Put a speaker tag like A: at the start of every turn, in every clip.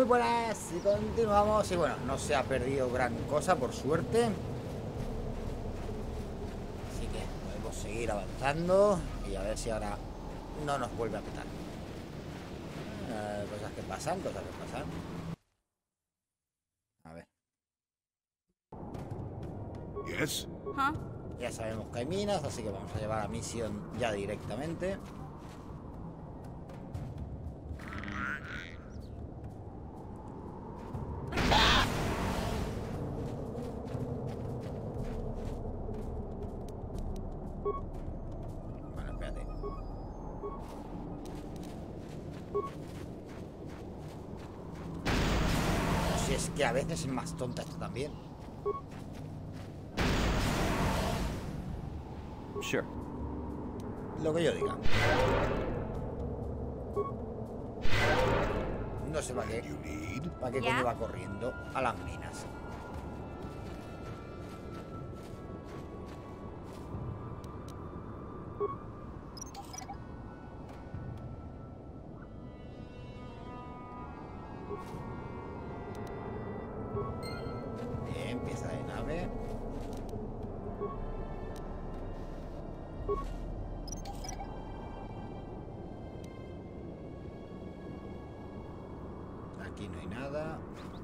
A: Muy buenas y continuamos. Y bueno, no se ha perdido gran cosa por suerte. Así que podemos seguir avanzando y a ver si ahora no nos vuelve a petar. Cosas que pasan, cosas que pasan. A ver.
B: Yes.
A: Ya sabemos que hay minas, así que vamos a llevar a misión ya directamente. Bueno, espérate. Si es que a veces es más tonta esto también.
B: Sure.
A: Lo que yo diga. No sé para qué. ¿Para qué coño va corriendo a las minas? Bien, pieza de nave. Aquí no hay nada.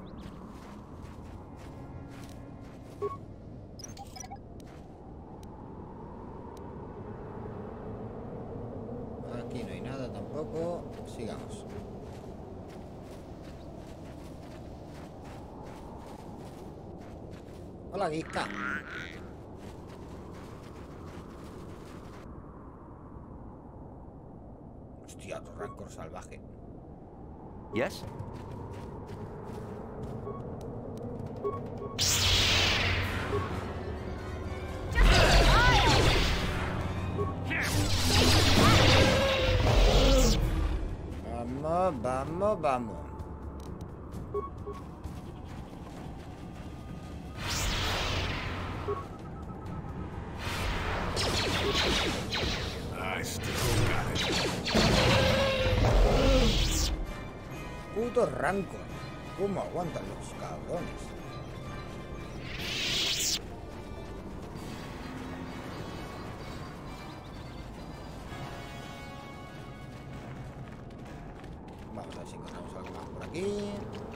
A: Aquí no hay nada tampoco. Sigamos. Hola, Guisca. Hostia, otro rancor salvaje.
B: Yes?
A: Vamos, vamos, vamos.
B: I still got it.
A: Puto rancor. ¿Cómo aguantan los cabrones? Vamos a ver si encontramos algo más por aquí.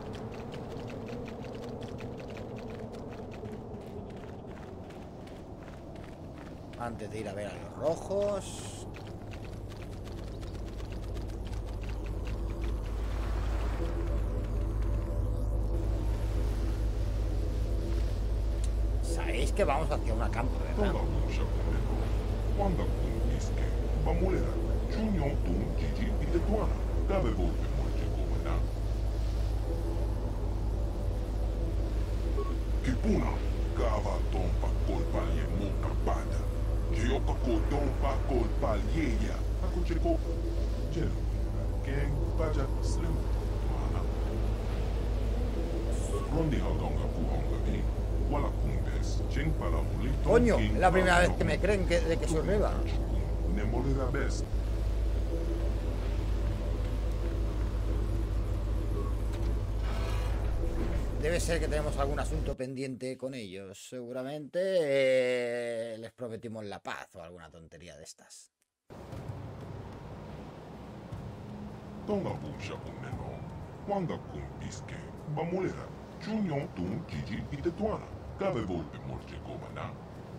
A: Antes de ir a ver a los rojos. Sabéis que vamos hacia una campo, ¿verdad?
C: Quando conquiste, Bamulera, Junior Tum Gigi y Tetuana, cabe volpe molche comana. Kipuna, cava tompa colpalie monta pada. Gioca cotompa colpalieya. Pacocheco, Jero, Gang, Baja, Slim, Tuana. Rondi Haldonga Puhonga Vi, Wala Kumbes, Cheng para Molito.
A: Coño, es la primera vez que me creen de que soy Riva.
C: Nemolera Best.
A: Debe ser que tenemos algún asunto pendiente con ellos. Seguramente les prometimos la paz o alguna tontería de estas.
C: Tonga Busha Uneno, Wanga Kumpiske, Bamulera, Junior Tum Gigi y Tetuana, cabe volpe molche comana.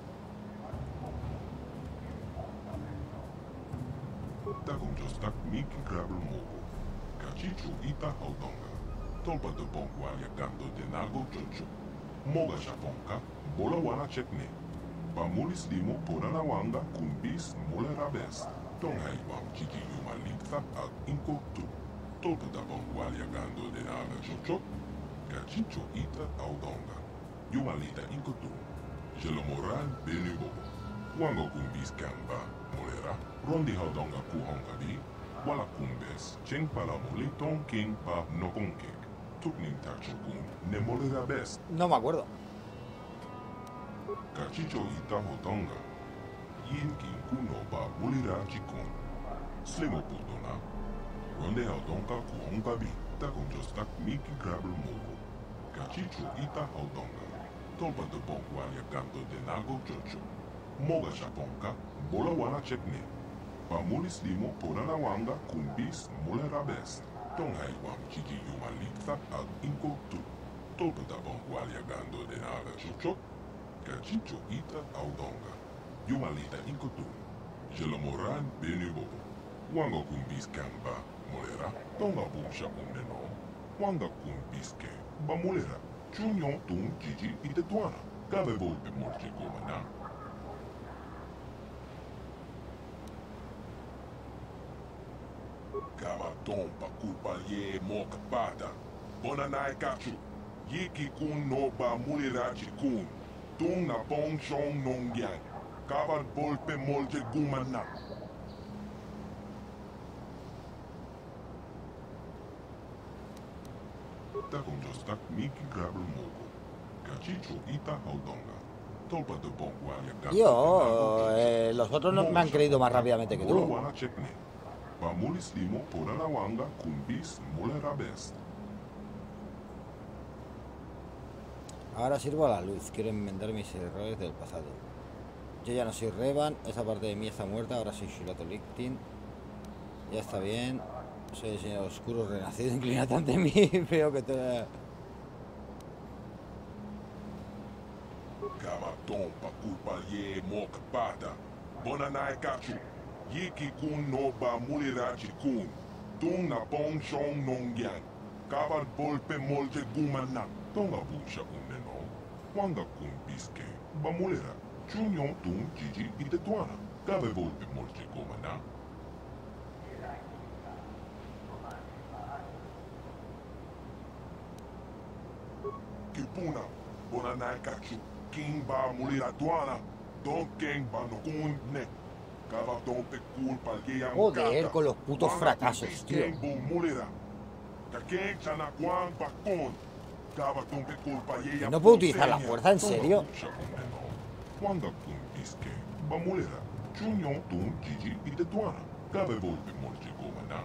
C: Tagum Jostak Miki Krabel Mogo, Cachicho Ita Haldonga, Tolpa de Bongwa Yagando de Nago Chocho, Moga Japonka, Bola Wana Chekne, Bamulis Limo Porana Wanga Kumbis Molera Best, Tonga Iwam Chiki Yuma Linkta Al Inko Tu, Tolpa de Bongwa Yagando de Naga Chocho, Cachicho Ita Haldonga, Yuma Lita Inko Tu, Jelo Moral Benibo, Wango Kumbis Kamba, Molera, Rondi Haldonga Kuhonga Bi, Wala Kumbes, Cheng Pala Moliton King Pa Nokonkek, Tukning Tachokun, Nemolera Best,
A: No me acuerdo.
C: Cachicho Ita Haldonga, Yin King Kuno Ba Mulira Chikun, Slimo Putona, Rondi Haldonga Kuhonga Bi, Takunjostak Miki Grabber Mogo. Kachicho Ita Haudonga. Tolpa de Bongualia Ganto de Nago Chocho. Moga Shaponka. Bola Wana Chekne. Pamulis Limo Poranawanga Kumbis Mulerabes. Tonghai Wam Chiji Yumalitza Al Inko Tu. Tolpa de Bongualia Ganto de Naga Chocho. Kachicho Ita Haudonga. Yumalita Inko Tu. Jelamoran Benubo. Wanga Kumbis Kamba. Molera, tonga busha uneno. Wanga kumbiske, ba molera. Chunyon tun jiji ite tuana. Gabe volpe morche gomana. Gaba tompa kulpa ye moka pata. Bonanai kachu. Yiki kun no ba molera chikun. Tung na pong shong nong yang. Gaba volpe morche gomana. Takunjostak Miki Grabber Mogo. Kachicho Ita Haudonga. Tolpa de Bongualia Ganto.
A: Tío, los otros no me han creído más rápidamente que tú.
C: Wana Chekne. Pamulis Limo Poranawanga Kumbis Mulerabes.
A: Ahora sirvo a la luz. Quiero enmendar mis errores del pasado. Yo ya no soy Revan. Esa parte de mí está muerta. Ahora soy Shurato Lictin. Ya está bien. Soy el señor oscuro renacido. Inclínate ante mí. Veo que te...
C: Gaba tompa kulpa ye moka pata. Bonanai kachu. Yiki kun no ba mulera chikun. Tung na pong shong nong yang. Gaba volpe molje gumana. Tonga busha uneno. Wanga kumbiske. Ba mulera. Chunyon tun jiji ite tuana. Gabe volpe molje gumana. Kipuna, Bonanai Kachu, King Ba Mulira Tuana, Don King Ba no Kun Ne, Gaba Don Pe Culpa Yeya
A: Joder, con los putos fracasos, tío.
C: King Bu Mulira, Kaken Chana Kwan Bakon, Gaba Don Pe Culpa Yeya.
A: ¿No puedo utilizar la fuerza, en serio?
C: Wanda Kun Biske, Ba Mulira, Chunyon Tun Gigi Ite Tuana, Gabe Volpe Molche Gomana.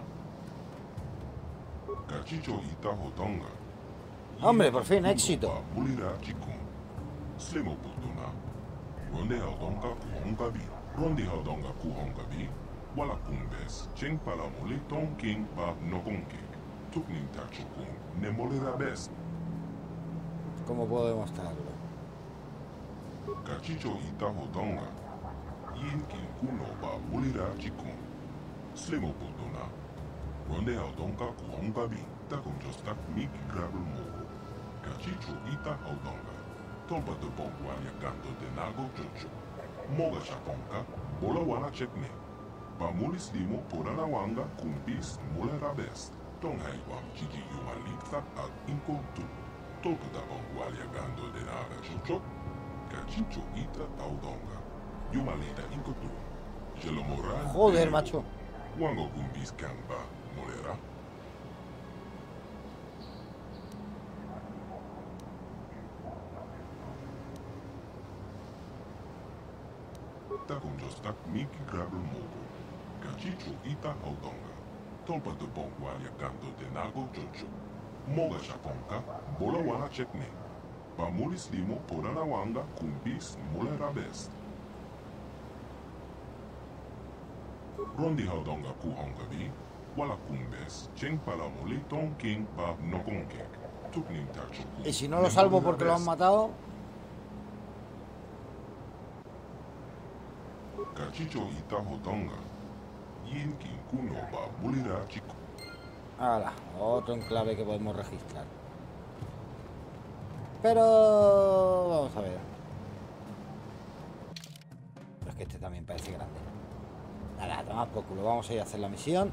C: Kachicho Ita Hotonga.
A: Hombre, por fin, éxito.
C: Mulira chikun. Slimo putuna. Ronde haudonga kuhongabi. Ronde haudonga kuhongabi. Wala kumbes. Cheng pala muli ton king pa nokonke. Tuknin tachukun. Ne molera best.
A: ¿Cómo puedo demostrarlo?
C: Kachicho ita haudonga. Yin kin kuno ba mulira chikun. Slimo putuna. Ronde haudonga kuhongabi. Takunjostak Miki Grabber Mogo. Kachicho Ita Haudonga. Tolpa de Bongualia Ganto de Nago Chocho. Moga Shaponka. Bola Wana Chekne. Pamulis Limo Poranawanga Kumbis Mulerabes. Tonghai Wam Chiji Yumalitza Al Inko Tu. Tolpa de Bongualia Ganto de Naga Chocho. Kachicho Ita Haudonga. Yumalita Inko Tu. Jelomoran.
A: Joder, macho.
C: Wango Kumbis Kamba. Molera. Takunjostak Miki Grabber Mogo. Kachicho Ita Haudonga. Tolpa de Bongualia Ganto de Nago Chocho. Moga Shaponka. Bola Wana Chekne. Pamulis Limo Poranawanga Kumbis Mulerabes. Rondi Haudonga Kuhongabi. Wala Kumbes. Cheng Palamuli Ton King Pa Nokonke. Tuknin Tachuku.
A: ¿Y si no lo salvo porque lo han matado?
C: Kachicho Ita Hotonga. Yin Kin Kuno Ba Mulira Chiku.
A: Hala, otro enclave que podemos registrar. Pero... vamos a ver. Es que este también parece grande. Nada, toma por culo. Vamos a ir a hacer la misión.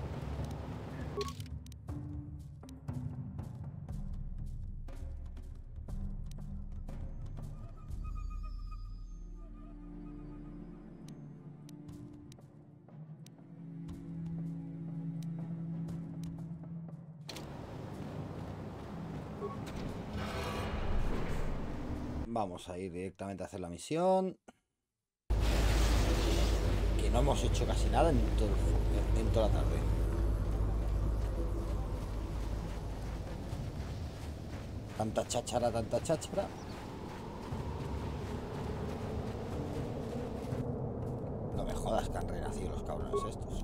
A: Vamos a ir directamente a hacer la misión. Que no hemos hecho casi nada en toda la tarde. Tanta cháchara, tanta cháchara. No me jodas que han renacido los cabrones estos.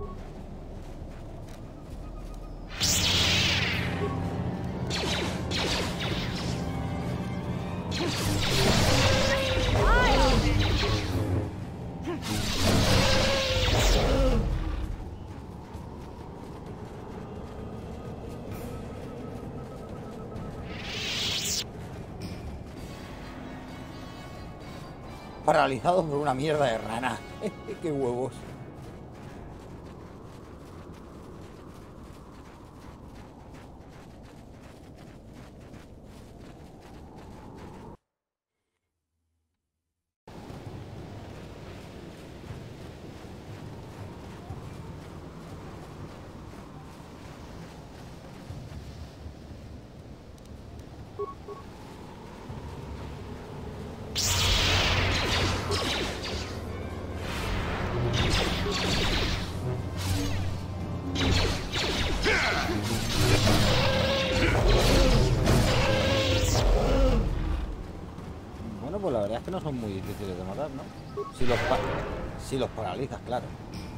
A: Paralizado por una mierda de rana. ¡Qué huevos! Bueno, pues la verdad es que no son muy difíciles de matar, ¿no? Si los paralizas, claro.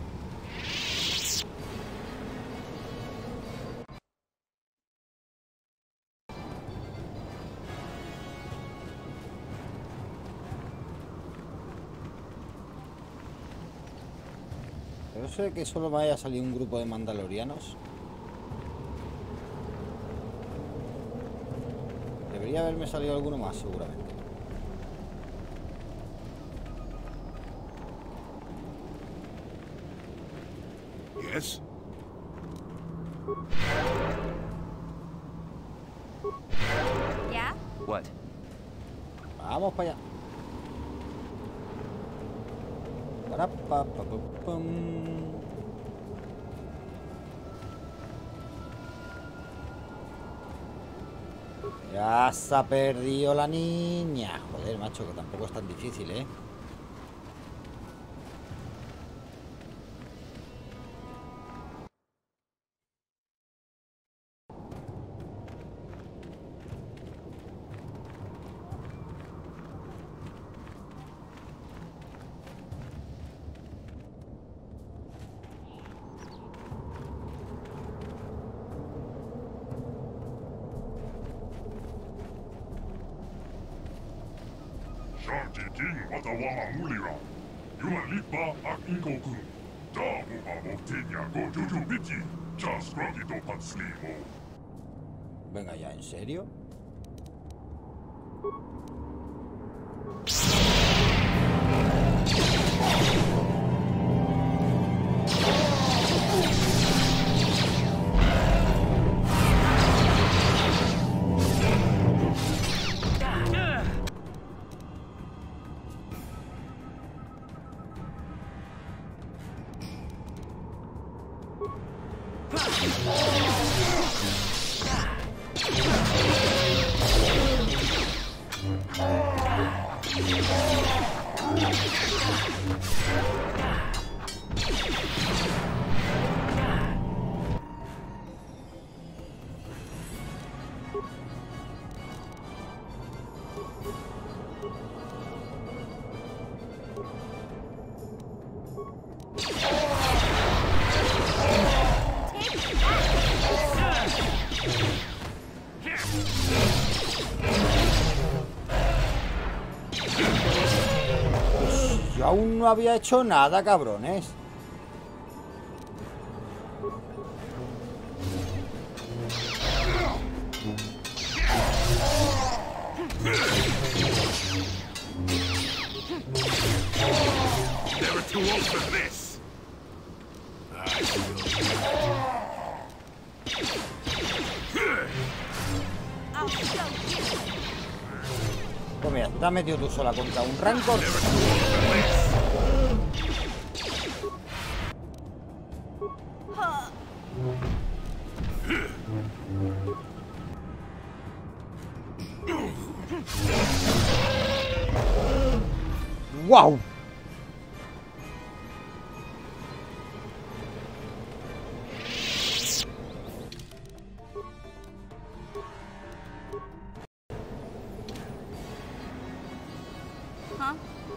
A: Pero sé que solo vaya a salir un grupo de mandalorianos. Debería haberme salido alguno más, seguramente.
B: Yes?
D: Yeah?
B: What?
A: Vamos para allá. Parapapapapam. Ya se ha perdido la niña. Joder, macho, que tampoco es tan difícil, ¿eh?
C: Shanti King Watawama Mulira. Yualipa Akiko-kun. Dabuba Motenya Go Juju Biki. Just Grandito Patslimo.
A: Venga ya, ¿en serio? Yo aún no había hecho nada, cabrones.
B: Never too old for this!
D: I'll show you.
A: Pues mira, te has metido tú sola contra un Rancor.
B: Never too old for this!
D: Huh.
A: ¡Wow!
D: Huh?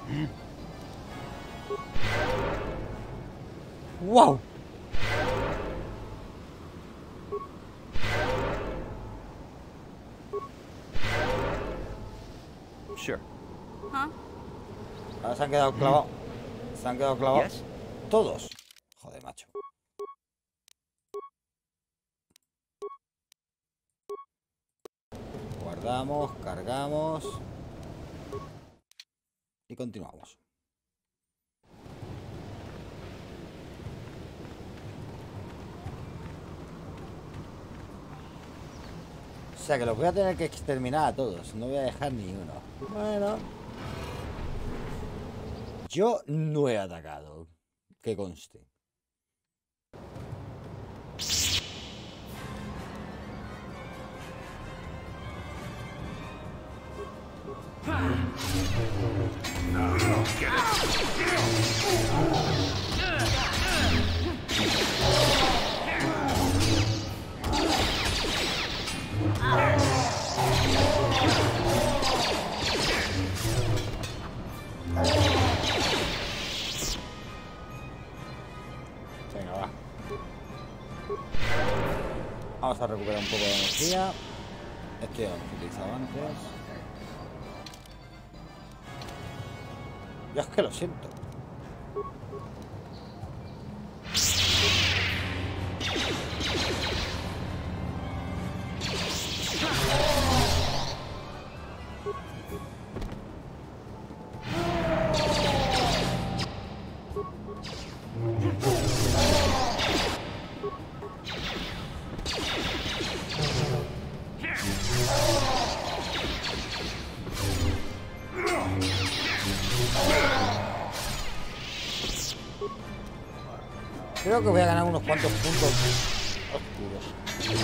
A: ¡Wow!
E: Sure.
D: Huh?
A: Ahora se han quedado clavados. Se han quedado clavados.
E: Yes?
A: Todos. Joder, macho. Guardamos, cargamos. Y continuamos. O sea que los voy a tener que exterminar a todos. No voy a dejar ni uno. Bueno. Yo no he atacado. Que conste. Venga, va. Vamos a recuperar un poco de energía. Esto ya lo hemos utilizado antes. Yo es que lo siento. Creo que voy a ganar unos cuantos puntos oscuros.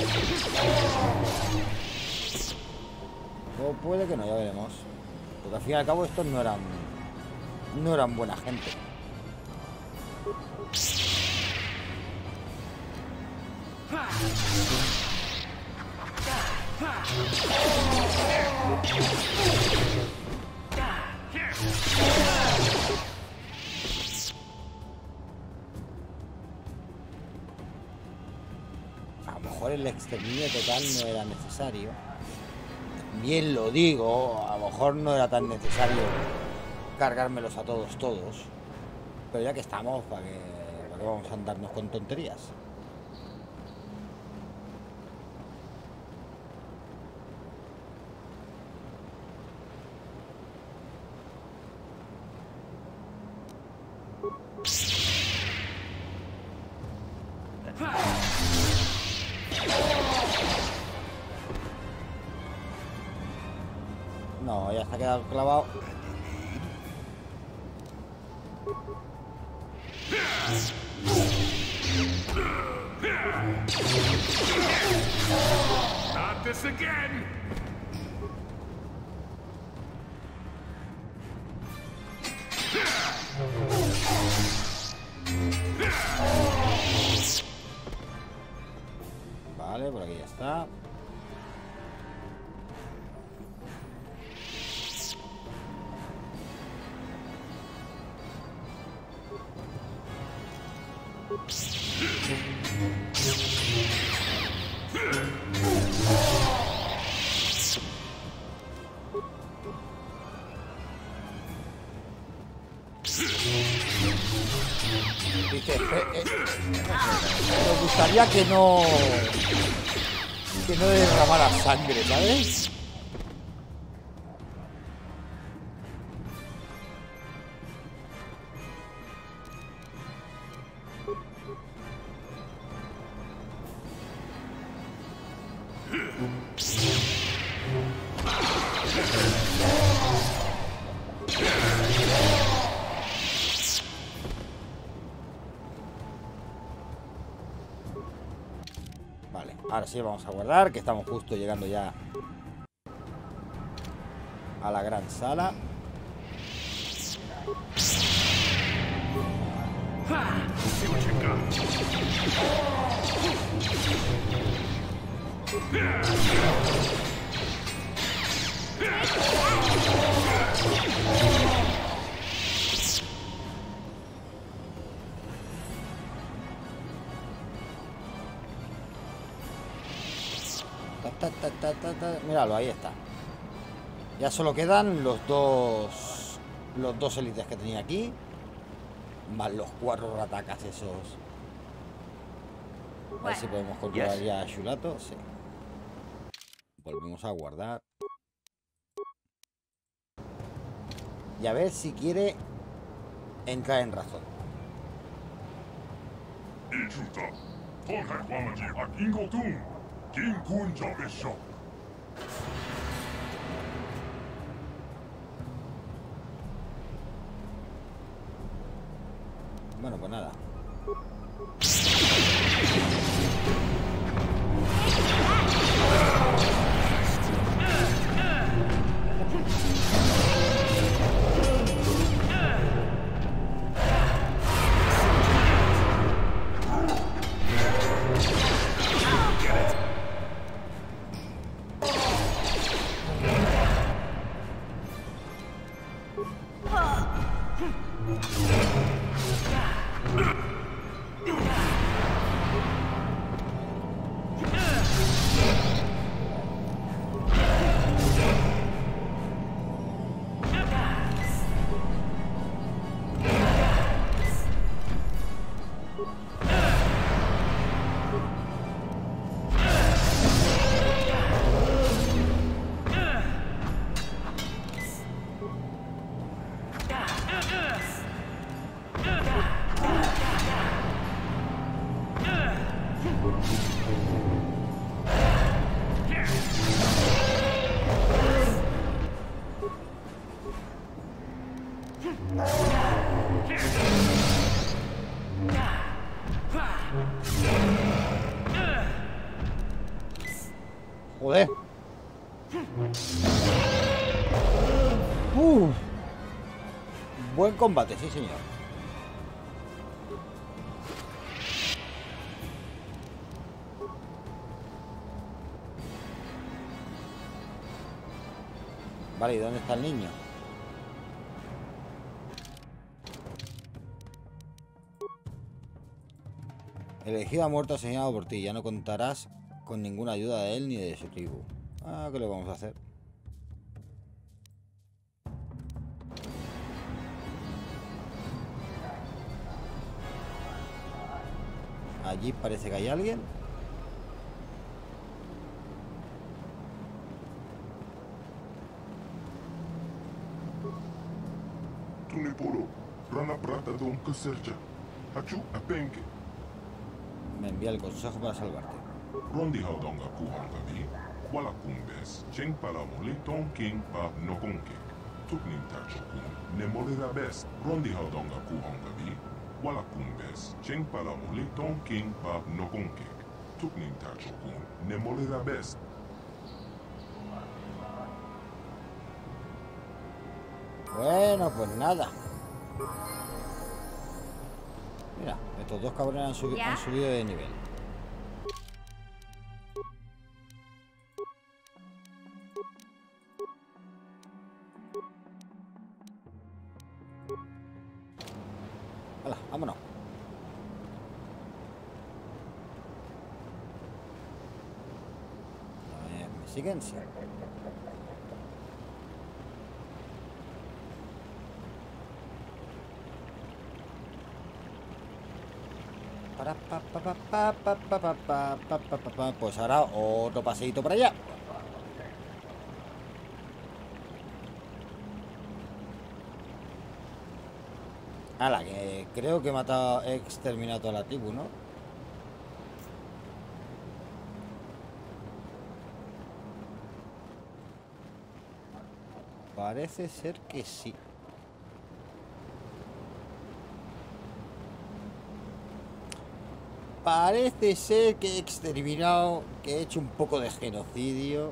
A: O puede que no, ya veremos. Porque al fin y al cabo estos no eran buena gente. A lo mejor el exterminio total no era necesario. Bien lo digo, a lo mejor no era tan necesario cargármelos a todos. Pero ya que estamos, ¿para qué vamos a andarnos con tonterías? No, ya está quedado clavado.
B: Not this again!
A: Vale, por aquí ya está. Dice, me gustaría que no derramara sangre, ¿sabes? Vale, ahora sí vamos a guardar, que estamos justo llegando ya a la gran sala.
B: See what you got.
A: Míralo, ahí está. Ya solo quedan los dos élites que tenía aquí, más los 4 ratacas esos. A ver si podemos controlar ya a Shurato. Sí. Volvemos a guardar. Y a ver si quiere entrar en razón.
C: Ichuta, Tonhak Wamaji Akingotun, Kinkun Jabesho.
A: Bueno, pues nada. Joder. Buen combate, sí señor. Vale, ¿y dónde está el niño? El elegido ha muerto asesinado por ti. Ya no contarás con ninguna ayuda de él ni de su tribu. Ah, ¿qué le vamos a hacer? Allí parece que hay alguien.
C: Tunipuro, Rana Prata Don Kaserja, Hachu Apenke,
A: Me envía el consejo para salvarte.
C: Rondi Haudonga Kuhangavi, Wala Kumbes, Cheng Palamoli Ton King Pa Nokonke, Tuknim Tachokun, Nemolera Best, Rondi Haudonga Kuhangavi, Wala Kumbes, Cheng Palamoli Ton King Pa Nokonke, Tuknim Tachokun, Nemolera Best.
A: Bueno, pues nada. Mira, estos dos cabrones han subido de nivel. Hala, vámonos. ¿Me siguen? Sí. Pues ahora otro paseíto para allá. Hala, que creo que he exterminado a toda la tribu, ¿no? Parece ser que sí. Parece ser que he exterminado, que he hecho un poco de genocidio.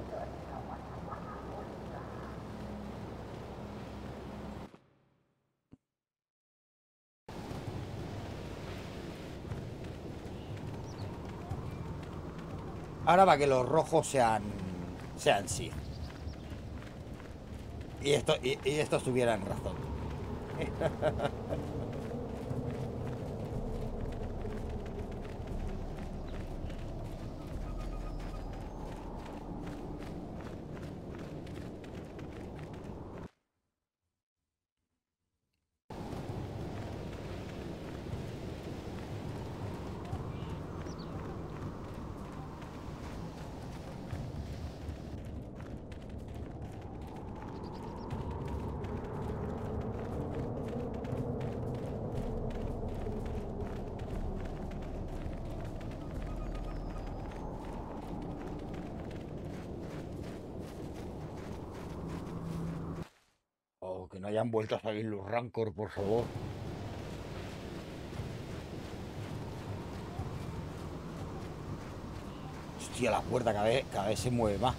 A: Ahora va que los rojos sean sí. Y estos tuvieran razón. no hayan vuelto a salir los Rancor, por favor. Hostia, la puerta cada vez se mueve más.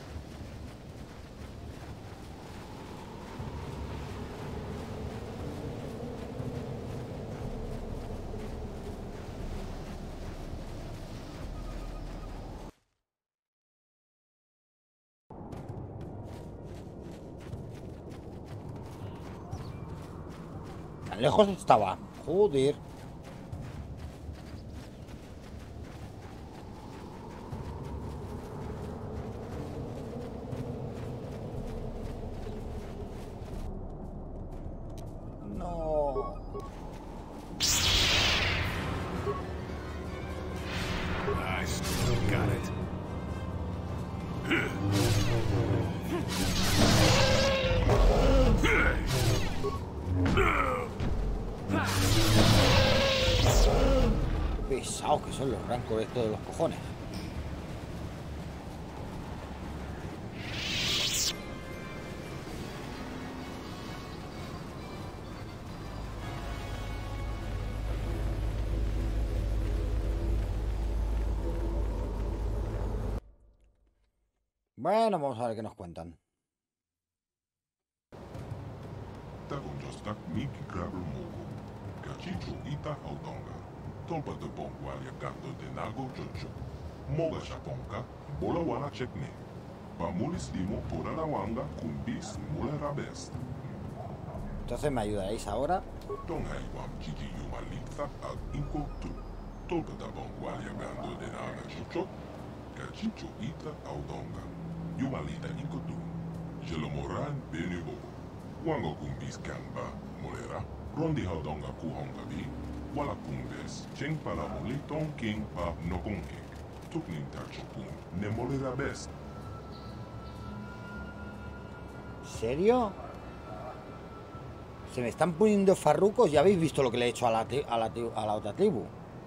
A: Tan lejos estaba. Joder. No.
B: I still got it.
A: Pesados que son los Rancor estos de los cojones. Bueno, vamos a ver qué nos cuentan.
C: Tagonjostak Miki Gravel Mogo. Cachicho Ita Haudonga. Tolpa de Bongwalia Gando de Nago Jojo. Moga Shaponka. Bola Wana Chekne. Pamulis Limo por Arawanga Kumbis Mula Rabest.
A: Entonces, ¿me ayudaréis ahora?
C: Tonghaiwam Chichi Yumalitza Ad Inko Tu. Tolpa de Bongwalia Gando de Naga Jojo. Cachicho Ita Haudonga. Yumalita Inko Tu. Jelomoran Benubo. Wango Kumbis Kamba. Molera. Rondi Haudonga Kuhongabi. Wala Kumbes. Cheng Palamuli Ton King Pa Nokongek. Tuknin Tachopun. Nemolera Best.
A: ¿En serio? Se me están poniendo farrucos. Ya habéis visto lo que le he hecho a la otra tribu.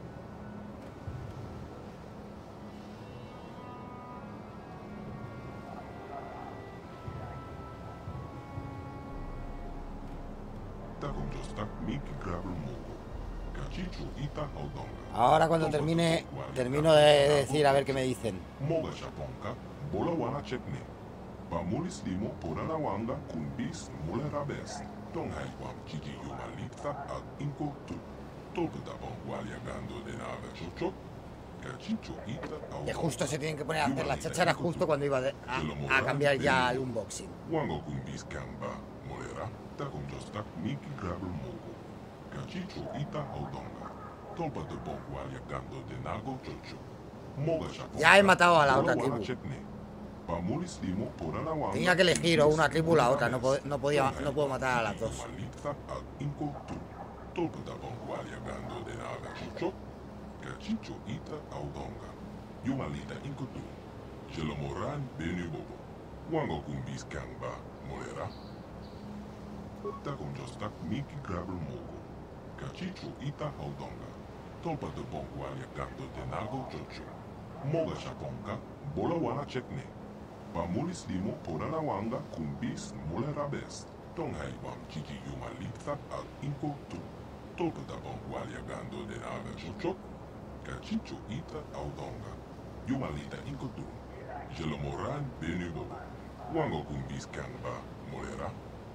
C: Tagonjostak Miki Gravel Mogo. Cachicho Ita Haudonga.
A: Ahora cuando termino de decir a ver qué me dicen.
C: Moga Shaponka. Bola Wana Chekne. Pamulis Limo por Arawanga Kumbis Mulera Best. Tonghaiwam Chichi Yumalitza Ad Inko Tu. Tolpeta Bongwalia Gando de Naga Chocho. Cachicho Ita Haudonga.
A: Que justo se tienen que poner a hacer la cháchara justo cuando iba a cambiar ya al unboxing.
C: Wango Kumbis Kamba. Molera. Tagonjostak Miki Gravel Mogo. Cachicho Ita Haudonga. Tolpa de Bongwalia Gando de Nago Chocho. Moga Shaponka.
A: Ya he matado a la otra
C: Bola Wana
A: tribu.
C: Chekne. Pamulis Limo por Arawanga.
A: Tenía que elegir o una tribu o la otra. No puedo
C: Tonghaiwam
A: matar a las dos.
C: Yumalitza Ad Inko Tu. Tolpeta Bongwalia Gando de Naga Chocho. Cachicho Ita Haudonga. Yumalita Inko Tu. Jelomoran Benubobo. Wango Kumbis Kamba. Molera. Tagonjostak Miki Gravel Mogo. Cachicho Ita Haudonga. Tolpa de Bongwalia Gando de Nago Chocho. Moga Shaponka. Bola Wana Chekne. Pamulis Limo por Arawanga Kumbis Mulera Best. Tonghaiwam Chichi Yumalitza Ad Inko Tu. Tolpa de Bongwalia Gando de Naga Chocho. Cachicho Ita Haudonga. Yumalita Inko Tu. Jelomoran Benubobo. Wango Kumbis Kamba. Molera.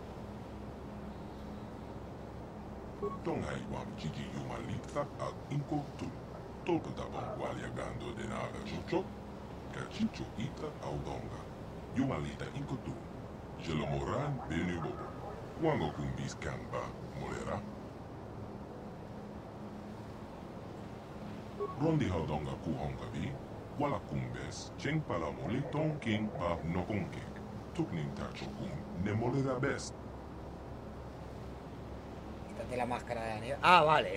C: Tonghaiwam Chichi Yumalitza Ad Inko Tu. Tolpa de Bongwalia Gando de Naga Chocho. Cachicho Ita Haudonga. Yumalita Inko Tu. Jelomoran Benubobo. Wango Kumbis Kamba. Molera. Rondi Haudonga Kuhongabi. Wala Kumbes. Cheng Palamuli Ton King Pa Nokongek. Tuknin Tachopun. Nemolera Best.
A: Quítate la máscara de la nieve. Ah, vale.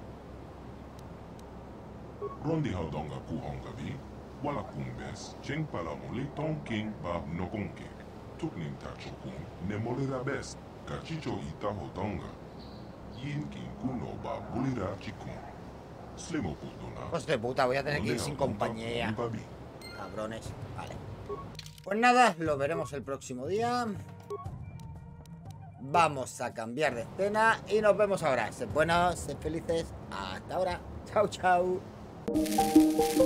C: Rondi Haudonga Kuhongabi. Wala Kumbes. Cheng Palamuli Ton King Pa Nokongek. Tuknin Tachopun. Nemolera Best. Cachicho Ita Haudonga. Yin King Kuno Ba Bulira Chikun. Slimo Putuna.
A: Hijos de puta, voy a tener que ir sin
C: Haudonga
A: compañía.
C: Kubabi.
A: Cabrones. Vale. Pues nada, lo veremos el próximo día. Vamos a cambiar de escena y nos vemos ahora. Sed buenos, sed felices. Hasta ahora. Chao, chao.